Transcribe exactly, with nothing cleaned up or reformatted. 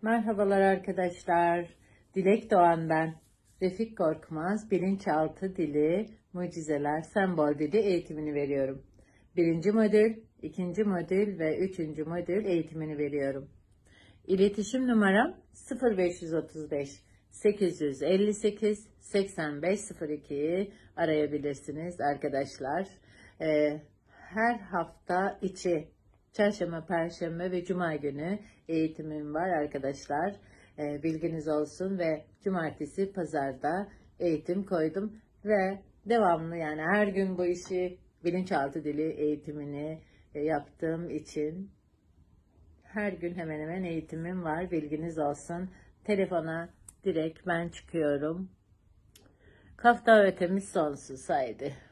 Merhabalar arkadaşlar. Dilek Doğan ben. Refik Korkmaz bilinçaltı dili, mucizeler, sembol dili eğitimini veriyorum. Birinci modül, ikinci modül ve üçüncü modül eğitimini veriyorum. İletişim numaram sıfır beş otuz beş sekiz yüz elli sekiz seksen beş sıfır ikiyi arayabilirsiniz arkadaşlar. Ee, her hafta içi çarşamba, perşembe ve cuma günü eğitimim var arkadaşlar. Ee, bilginiz olsun ve cumartesi, pazarda eğitim koydum ve devamlı, yani her gün bu işi, bilinçaltı dili eğitimini e, yaptığım için her gün hemen hemen eğitimim var. Bilginiz olsun. Telefona direkt ben çıkıyorum. Kaf davetimiz sonsuz. Haydi.